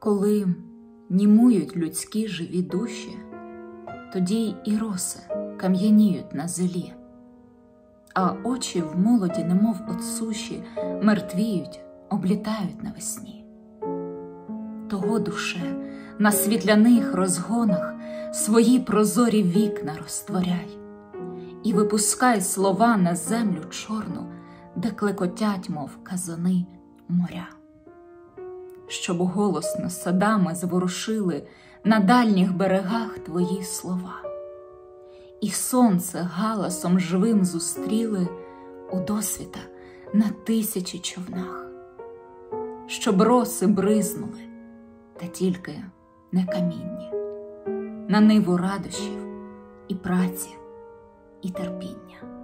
Коли німують людські живі душі, тоді і роси кам'яніють на зелі, а очі в молоді, немов от суші, мертвіють, облітають навесні. Того, душе, на світляних розгонах свої прозорі вікна розтворяй і випускай слова на землю чорну, де клекотять, мов казани, моря. Щоб голосно садами зворушили на дальніх берегах твої слова, і сонце галасом живим зустріли у досвіта на тисячі човнах, щоб роси бризнули, та тільки не камінні, на ниву радощів і праці, і терпіння.